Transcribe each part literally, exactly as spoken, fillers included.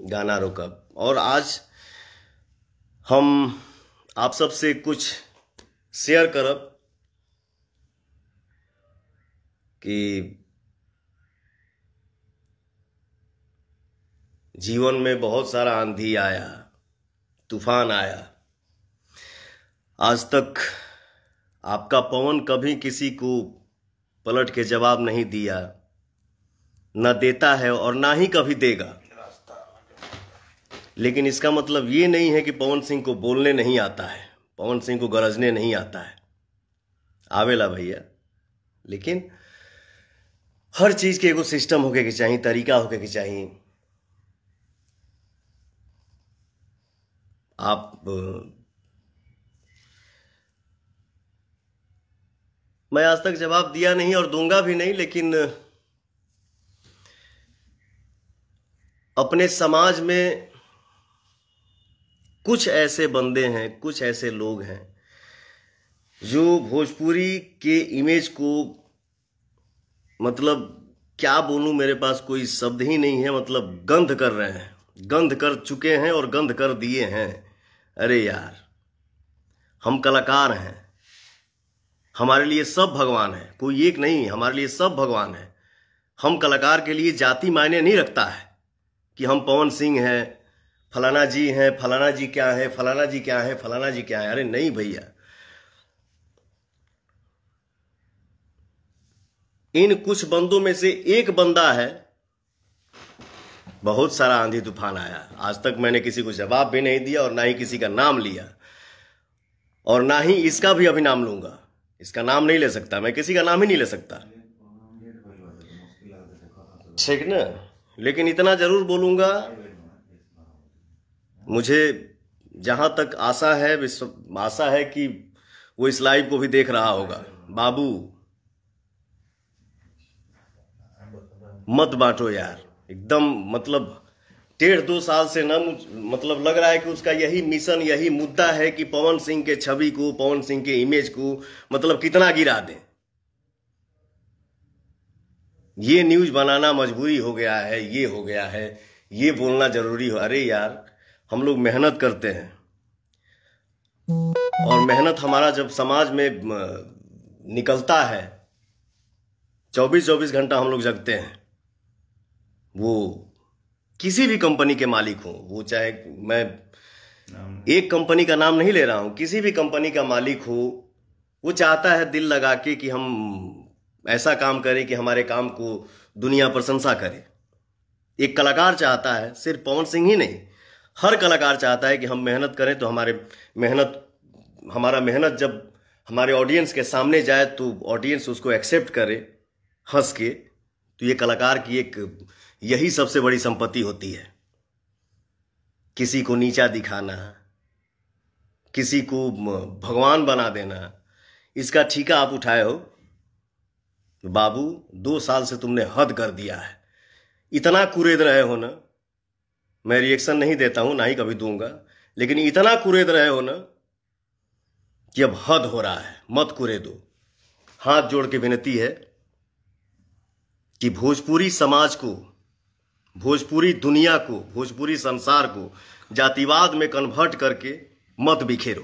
गाना रोकब। और आज हम आप सबसे कुछ शेयर करब कि जीवन में बहुत सारा आंधी आया, तूफान आया, आज तक आपका पवन कभी किसी को पलट के जवाब नहीं दिया, न देता है और ना ही कभी देगा। लेकिन इसका मतलब ये नहीं है कि पवन सिंह को बोलने नहीं आता है, पवन सिंह को गरजने नहीं आता है, आवेला भैया। लेकिन हर चीज के एगो सिस्टम होके के चाहिए, तरीका होके के चाहिए। आप मैं आज तक जवाब दिया नहीं और दूंगा भी नहीं, लेकिन अपने समाज में कुछ ऐसे बंदे हैं, कुछ ऐसे लोग हैं जो भोजपुरी के इमेज को, मतलब क्या बोलूं, मेरे पास कोई शब्द ही नहीं है, मतलब गंध कर रहे हैं, गंध कर चुके हैं और गंध कर दिए हैं। अरे यार, हम कलाकार हैं, हमारे लिए सब भगवान है, कोई एक नहीं, हमारे लिए सब भगवान है। हम कलाकार के लिए जाति मायने नहीं रखता है कि हम पवन सिंह हैं, फलाना जी हैं, फलाना जी क्या है, फलाना जी क्या है, फलाना जी क्या है। अरे नहीं भैया, इन कुछ बंदों में से एक बंदा है। बहुत सारा आंधी तूफान आया, आज तक मैंने किसी को जवाब भी नहीं दिया और ना ही किसी का नाम लिया, और ना ही इसका भी अभी नाम लूंगा। इसका नाम नहीं ले सकता, मैं किसी का नाम ही नहीं ले सकता, ठीक ना। लेकिन इतना जरूर बोलूंगा, मुझे जहां तक आशा है, विश्व आशा है कि वो इस लाइव को भी देख रहा होगा। बाबू मत बांटो यार, एकदम मतलब डेढ़ दो साल से ना, मतलब लग रहा है कि उसका यही मिशन, यही मुद्दा है कि पवन सिंह के छवि को, पवन सिंह के इमेज को मतलब कितना गिरा दें। ये न्यूज बनाना मजबूरी हो गया है, ये हो गया है, ये बोलना जरूरी हो। अरे यार, हम लोग मेहनत करते हैं और मेहनत हमारा जब समाज में निकलता है, चौबीस चौबीस घंटा हम लोग जगते हैं। वो किसी भी कंपनी के मालिक हो, वो चाहे, मैं एक कंपनी का नाम नहीं ले रहा हूं, किसी भी कंपनी का मालिक हो, वो चाहता है दिल लगा के कि हम ऐसा काम करें कि हमारे काम को दुनिया प्रशंसा करे। एक कलाकार चाहता है, सिर्फ पवन सिंह ही नहीं, हर कलाकार चाहता है कि हम मेहनत करें तो हमारे मेहनत हमारा मेहनत जब हमारे ऑडियंस के सामने जाए तो ऑडियंस उसको एक्सेप्ट करे हंस के। तो ये कलाकार की एक यही सबसे बड़ी संपत्ति होती है। किसी को नीचा दिखाना, किसी को भगवान बना देना, इसका ठेका आप उठाए हो। बाबू, दो साल से तुमने हद कर दिया है, इतना कुरेद रहे हो ना, मैं रिएक्शन नहीं देता हूं, ना ही कभी दूंगा, लेकिन इतना कुरेद रहे हो ना कि अब हद हो रहा है, मत कुरेदो। हाथ जोड़ के विनती है कि भोजपुरी समाज को, भोजपुरी दुनिया को, भोजपुरी संसार को जातिवाद में कन्वर्ट करके मत बिखेरो।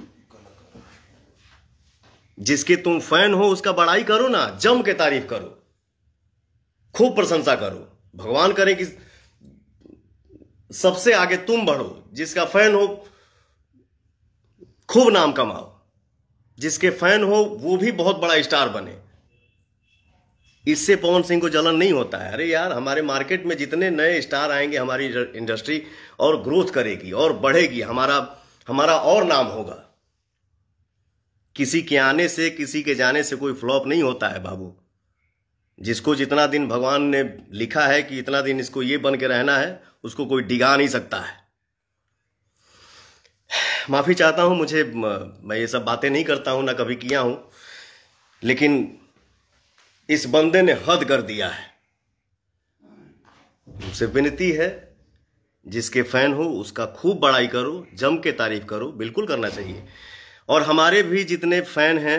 जिसके तुम फैन हो उसका बड़ाई करो ना, जम के तारीफ करो, खूब प्रशंसा करो। भगवान करे कि सबसे आगे तुम बढ़ो, जिसका फैन हो खूब नाम कमाओ, जिसके फैन हो वो भी बहुत बड़ा स्टार बने। इससे पवन सिंह को जलन नहीं होता है। अरे यार, हमारे मार्केट में जितने नए स्टार आएंगे, हमारी इंडस्ट्री और ग्रोथ करेगी और बढ़ेगी, हमारा हमारा और नाम होगा। किसी के आने से, किसी के जाने से कोई फ्लॉप नहीं होता है बाबू। जिसको जितना दिन भगवान ने लिखा है कि इतना दिन इसको ये बन के रहना है, उसको कोई डिगा नहीं सकता है। माफी चाहता हूं, मुझे मैं ये सब बातें नहीं करता हूं, ना कभी किया हूं, लेकिन इस बंदे ने हद कर दिया है। मुझसे विनती है, जिसके फैन हो उसका खूब बड़ाई करो, जम के तारीफ करो, बिल्कुल करना चाहिए। और हमारे भी जितने फैन हैं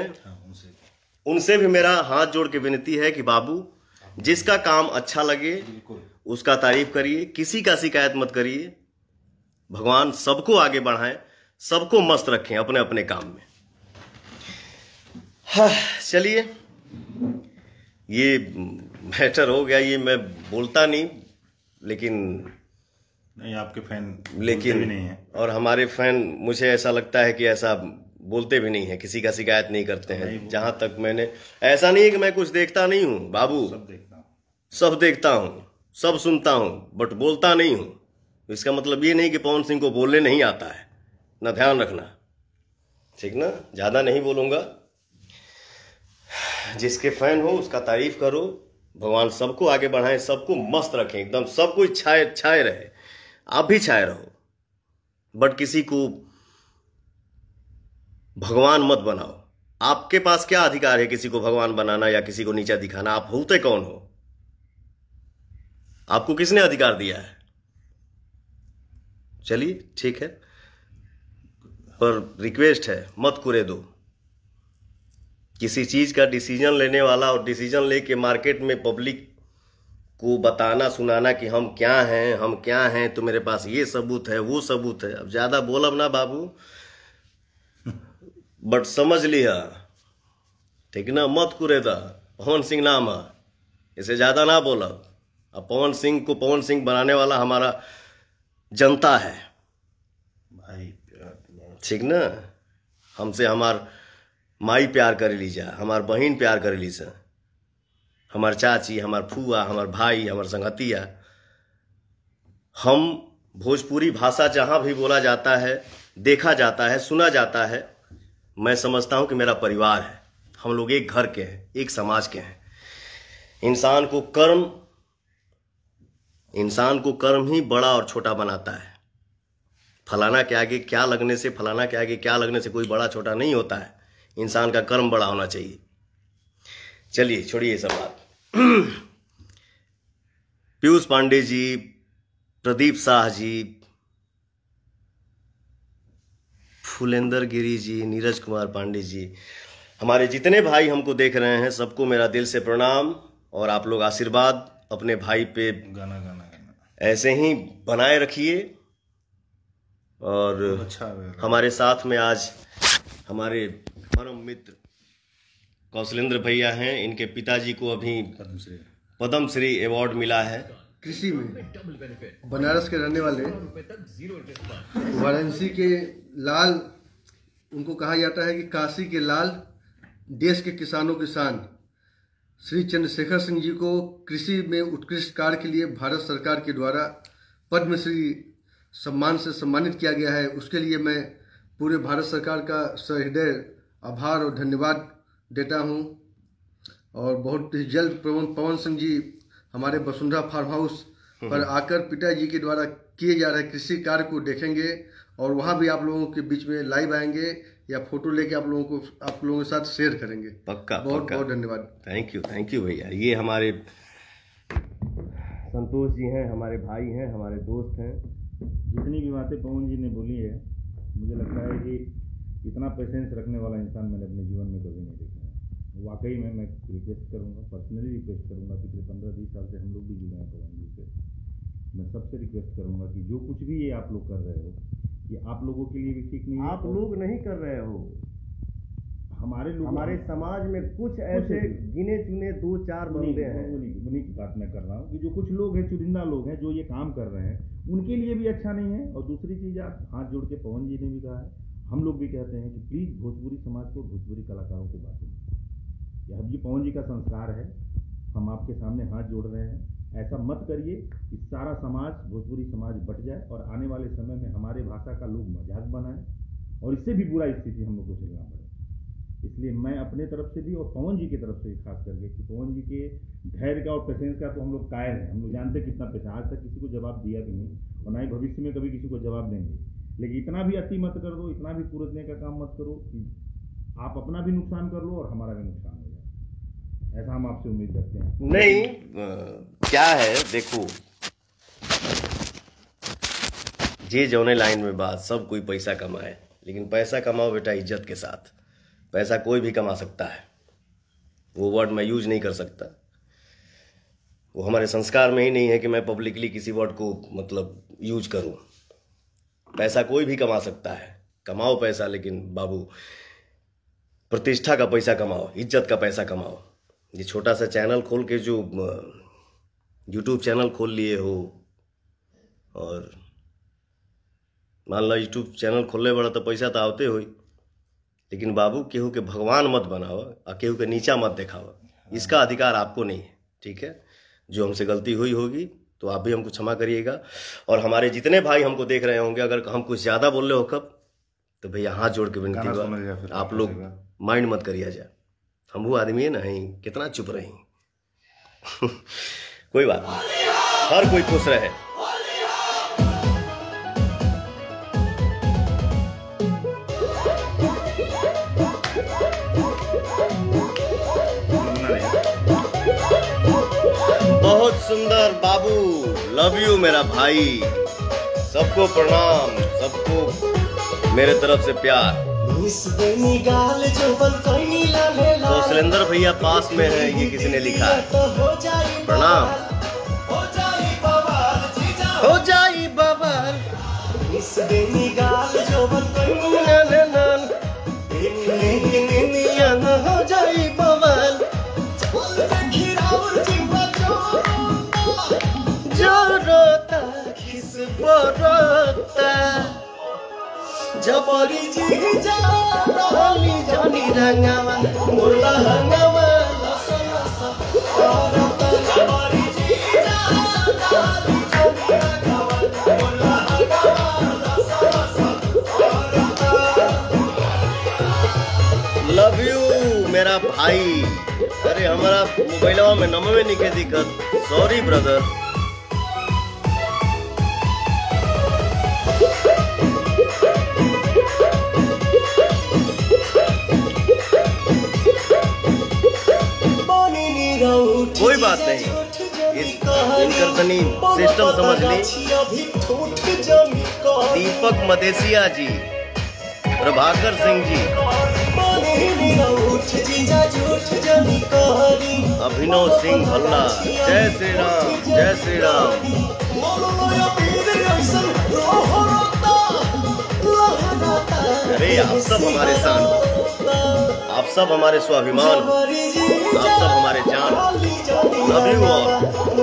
उनसे भी मेरा हाथ जोड़ के विनती है कि बाबू, जिसका काम अच्छा लगे उसका तारीफ करिए, किसी का शिकायत मत करिए। भगवान सबको आगे बढ़ाएं, सबको मस्त रखें अपने अपने काम में। हाँ चलिए, ये मैटर हो गया। ये मैं बोलता नहीं, लेकिन नहीं, आपके फैन लेकिन भी नहीं है, और हमारे फैन मुझे ऐसा लगता है कि ऐसा बोलते भी नहीं है, किसी का शिकायत नहीं करते हैं। जहां तक मैंने, ऐसा नहीं है कि मैं कुछ देखता नहीं हूं बाबू, सब देखता हूँ, सब देखता हूं, सब सुनता हूं, बट बोलता नहीं हूं। इसका मतलब ये नहीं कि पवन सिंह को बोलने नहीं आता है ना, ध्यान रखना, ठीक ना। ज्यादा नहीं बोलूंगा। जिसके फैन हो उसका तारीफ करो। भगवान सबको आगे बढ़ाएं, सबको मस्त रखें, एकदम सब कुछ छाए छाए रहे, आप भी छाए रहो, बट किसी को भगवान मत बनाओ। आपके पास क्या अधिकार है किसी को भगवान बनाना या किसी को नीचा दिखाना? आप होते कौन हो? आपको किसने अधिकार दिया है? चलिए ठीक है, पर रिक्वेस्ट है मत कुरे दो। किसी चीज का डिसीजन लेने वाला और डिसीजन लेके मार्केट में पब्लिक को बताना सुनाना कि हम क्या हैं, हम क्या हैं, तो मेरे पास ये सबूत है, वो सबूत है। अब ज्यादा बोलब ना बाबू, बट समझ लिया, ठीक ना। मत कुरेदा, पवन सिंह नाम है, इसे ज्यादा ना बोलब। अब पवन सिंह को पवन सिंह बनाने वाला हमारा जनता है भाई, ठीक ना। हमसे हमार माई प्यार कर लीजा, हमार बहन प्यार कर लीजा, हमार चाची, हमार फुआ, हमार भाई, हमार संगतिया। हम भोजपुरी भाषा जहां भी बोला जाता है, देखा जाता है, सुना जाता है, मैं समझता हूं कि मेरा परिवार है। हम लोग एक घर के हैं, एक समाज के हैं। इंसान को कर्म इंसान को कर्म ही बड़ा और छोटा बनाता है। फलाना के आगे क्या लगने से फलाना के आगे क्या लगने से कोई बड़ा छोटा नहीं होता है। इंसान का कर्म बड़ा होना चाहिए। चलिए छोड़िए ये सब बात। पीयूष पांडे जी, प्रदीप शाह जी, फुलेंदर गिरी जी, नीरज कुमार पांडे जी, हमारे जितने भाई हमको देख रहे हैं, सबको मेरा दिल से प्रणाम। और आप लोग आशीर्वाद अपने भाई पे गाना गाना गाना ऐसे ही बनाए रखिए। और अच्छा हमारे साथ में आज हमारे परम मित्र कौशलेंद्र भैया हैं। इनके पिताजी को अभी पद्मश्री पद्मश्री अवार्ड मिला है कृषि में। बनारस के रहने वाले, वाराणसी के लाल, उनको कहा जाता है कि काशी के लाल, देश के किसानों की शान, श्री चंद्रशेखर सिंह जी को कृषि में उत्कृष्ट कार्य के लिए भारत सरकार के द्वारा पद्मश्री सम्मान से सम्मानित किया गया है। उसके लिए मैं पूरे भारत सरकार का सहृदय आभार और धन्यवाद देता हूं। और बहुत ही जल्द पवन पवन सिंह जी हमारे वसुंधरा फार्म हाउस पर आकर पिताजी के द्वारा किए जा रहे कृषि कार्य को देखेंगे, और वहां भी आप लोगों के बीच में लाइव आएंगे या फोटो लेके आप लोगों को आप लोगों के साथ शेयर करेंगे। पक्का बहुत पक्का। बहुत धन्यवाद। थैंक यू थैंक यू भैया। ये हमारे संतोष जी हैं, हमारे भाई हैं, हमारे दोस्त हैं। जितनी भी बातें पवन जी ने बोली है, मुझे लगता है कि इतना पेशेंस रखने वाला इंसान मैंने अपने जीवन में कभी नहीं देखा है। वाकई में मैं रिक्वेस्ट करूंगा, पर्सनली रिक्वेस्ट करूंगा, पिछले पंद्रह बीस साल से हम लोग भी जुड़े हैं पवन जी से। मैं सबसे रिक्वेस्ट करूंगा कि जो कुछ भी ये आप लोग कर रहे हो, ये आप लोगों के लिए भी ठीक नहीं है। आप लोग नहीं कर रहे हो, हमारे लोग, हमारे समाज में कुछ ऐसे गिने चुने दो चार बंदे हैं। उन्हीं की बात मैं कर रहा हूँ कि जो कुछ लोग हैं, चुनिंदा लोग हैं, जो ये काम कर रहे हैं, उनके लिए भी अच्छा नहीं है। और दूसरी चीज़, आप हाथ जोड़ के पवन जी ने भी कहा है, हम लोग भी कहते हैं कि प्लीज़ भोजपुरी समाज को, भोजपुरी कलाकारों को बांटो। यह अब ये पवन जी का संस्कार है, हम आपके सामने हाथ जोड़ रहे हैं। ऐसा मत करिए कि सारा समाज, भोजपुरी समाज बट जाए और आने वाले समय में हमारे भाषा का लोग मजाक बनाएं, और इससे भी बुरा स्थिति हम लोग को झेलना पड़े। इसलिए मैं अपने तरफ से भी और पवन जी की तरफ से भी खास करके, कि पवन जी के धैर्य का और पेशेंस का तो हम लोग कायल हैं। हम लोग जानते हैं कितना पेशेंस, आज तक किसी को जवाब दिया भी नहीं और ना ही भविष्य में कभी किसी को जवाब देंगे। लेकिन इतना भी अति मत कर दो, इतना भी कुरदने का काम मत करो कि आप अपना भी नुकसान कर लो और हमारा भी नुकसान हो जाए। ऐसा हम आपसे उम्मीद रखते हैं। नहीं आ, क्या है, देखो, जे जौने लाइन में बात, सब कोई पैसा कमाए, लेकिन पैसा कमाओ बेटा इज्जत के साथ। पैसा कोई भी कमा सकता है, वो वर्ड मैं यूज नहीं कर सकता। वो हमारे संस्कार में ही नहीं है कि मैं पब्लिकली किसी वर्ड को मतलब यूज करूं। पैसा कोई भी कमा सकता है, कमाओ पैसा, लेकिन बाबू प्रतिष्ठा का पैसा कमाओ, इज्जत का पैसा कमाओ। ये छोटा सा चैनल खोल के जो यूट्यूब चैनल खोल लिए हो, और मान लो यूट्यूब चैनल खोलने बड़ा तो पैसा तो आवते हो, लेकिन बाबू केहू के भगवान मत बनाओ और केहू के नीचा मत दिखाओ। इसका अधिकार आपको नहीं है, ठीक है। जो हमसे गलती हुई होगी तो आप भी हमको क्षमा करिएगा। और हमारे जितने भाई हमको देख रहे होंगे, अगर हम कुछ ज़्यादा बोल रहे हो कब, तो भैया हाथ जोड़ के विनती बा, आप लोग माइंड मत करिए जा। हम वो आदमी है नहीं, कितना चुप रही कोई बात नहीं, हर कोई खुश रहे। बहुत सुंदर बाबू, लव यू मेरा भाई, सबको प्रणाम, सबको मेरे तरफ से प्यार। तो शैलेंद्र भैया पास में है, ये किसी ने लिखा है, प्रणाम। हो जाई बवाल हो जाई बवाल, जो रोता किस रोता, जबरी जी जानी जानी रंगावा मोला हंगावा लसा लसा औरता, जबरी जी जानी जानी रंगावा मोला हंगावा लसा लसा औरता। लव यू मेरा भाई। अरे हमारा मोबाइलवा में नंबर नहीं के दिक्कत, सॉरी ब्रदर। कोई बात नहीं, इस इनकर तनी सिस्टम समझ ली। दीपक मदेसिया जी, प्रभाकर सिंह जी, अभिनव सिंह भल्ला, जय श्री राम जय श्री राम। अरे आप सब हमारे शान, आप सब हमारे स्वाभिमान, आप सब हमारे जान। Love you all.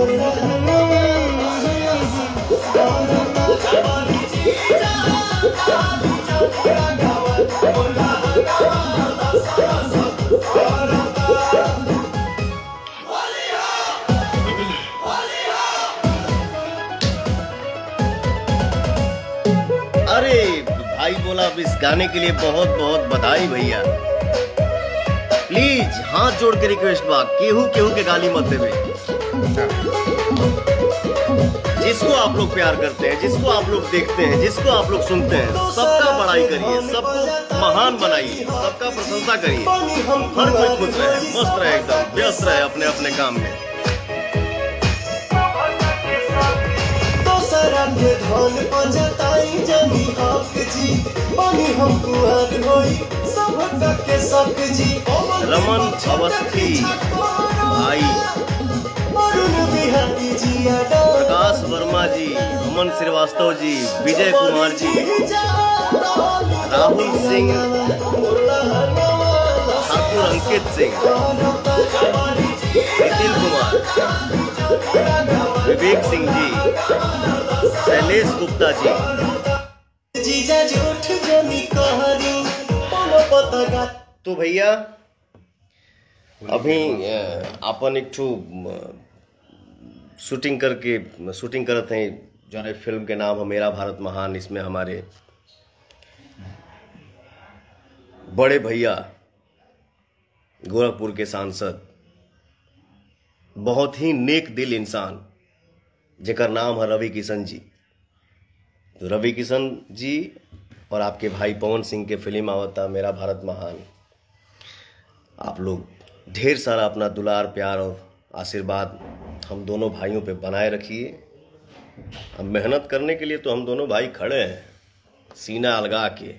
अरे भाई बोला, अब इस गाने के लिए बहुत बहुत बधाई भैया। प्लीज हाथ जोड़ के रिक्वेस्ट बा, केहू केहू के गाली मत देवे। जिसको आप लोग प्यार करते हैं, जिसको आप लोग देखते हैं, जिसको आप लोग सुनते हैं, सबका बड़ाई करिए, सबको महान बनाइए, सबका प्रशंसा करिए। हर कोई खुश रहे, मस्त रहे, एकदम व्यस्त रहे अपने अपने काम में। रमन अवस्थी भाई, प्रकाश वर्मा जी, अमन श्रीवास्तव जी, विजय कुमार जी, राहुल सिंह, ठाकुर अंकित सिंह, नितिन कुमार, विवेक सिंह जी, शैलेश गुप्ता जी। तो भैया अभी अपन एक ठू शूटिंग करके शूटिंग करते हैं, जो है फिल्म के नाम है मेरा भारत महान। इसमें हमारे बड़े भैया गोरखपुर के सांसद, बहुत ही नेक दिल इंसान, जेकर नाम है रवि किशन जी। तो रवि किशन जी और आपके भाई पवन सिंह के फिल्म आवता मेरा भारत महान। आप लोग ढेर सारा अपना दुलार प्यार और आशीर्वाद हम दोनों भाइयों पे बनाए रखिए। अब मेहनत करने के लिए तो हम दोनों भाई खड़े हैं, सीना अलगा के।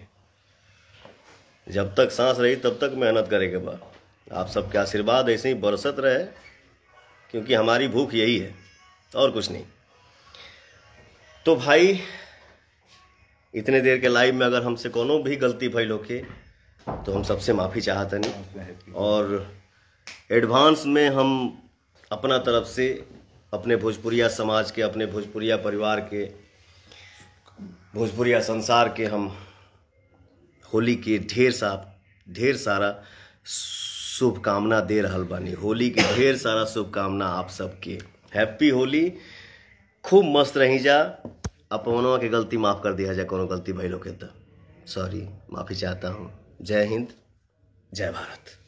जब तक सांस रही तब तक मेहनत करेंगे बा। आप सबके आशीर्वाद ऐसे ही बरसत रहे क्योंकि हमारी भूख यही है और कुछ नहीं। तो भाई इतने देर के लाइव में अगर हमसे कोनो भी गलती भइल होके तो हम सबसे माफ़ी चाहतनी, और एडवांस में हम अपना तरफ से अपने भोजपुरिया समाज के, अपने भोजपुरिया परिवार के, भोजपुरिया संसार के हम होली के ढेर सा ढेर सारा शुभकामना दे रहल बानी। होली के ढेर सारा शुभकामना आप सबके। हैप्पी होली। खूब मस्त रही जा। अपनों के गलती माफ़ कर दिया जाए, कोनो गलती भइल होके तो सॉरी, माफ़ी चाहता हूँ। जय हिंद, जय भारत।